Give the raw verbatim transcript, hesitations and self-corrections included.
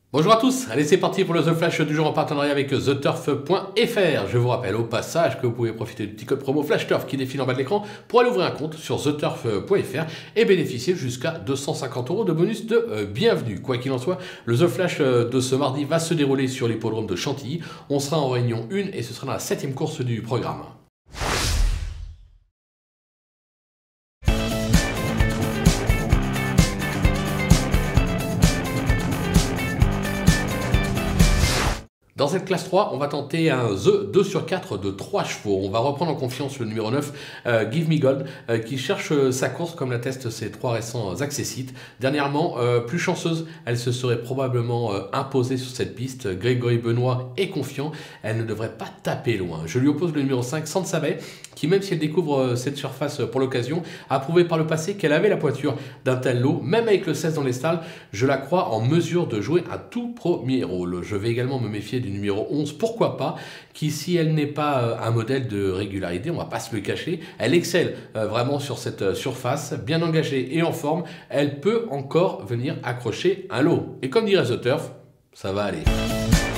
Bonjour à tous, allez c'est parti pour le The Flash du jour en partenariat avec the turf point f r. Je vous rappelle au passage que vous pouvez profiter du petit code promo FlashTurf qui défile en bas de l'écran pour aller ouvrir un compte sur the turf point f r et bénéficier jusqu'à deux cent cinquante euros de bonus de euh, bienvenue. Quoi qu'il en soit, le The Flash de ce mardi va se dérouler sur l'hippodrome de Chantilly. On sera en réunion un et ce sera dans la septième course du programme. Dans cette classe trois, on va tenter un The deux sur quatre de trois chevaux. On va reprendre en confiance le numéro neuf, euh, Give Me Gold, euh, qui cherche euh, sa course comme l'attestent ses trois récents accessites. Dernièrement, euh, plus chanceuse, elle se serait probablement euh, imposée sur cette piste. Grégory Benoît est confiant, elle ne devrait pas taper loin. Je lui oppose le numéro cinq, Sansabay, qui même si elle découvre euh, cette surface pour l'occasion, a prouvé par le passé qu'elle avait la pointure d'un tel lot. Même avec le seize dans les stalles, je la crois en mesure de jouer un tout premier rôle. Je vais également me méfier du numéro onze, pourquoi pas, qui si elle n'est pas euh, un modèle de régularité, on va pas se le cacher, elle excelle euh, vraiment sur cette euh, surface, bien engagée et en forme, elle peut encore venir accrocher un lot. Et comme dirait The Turf, ça va aller.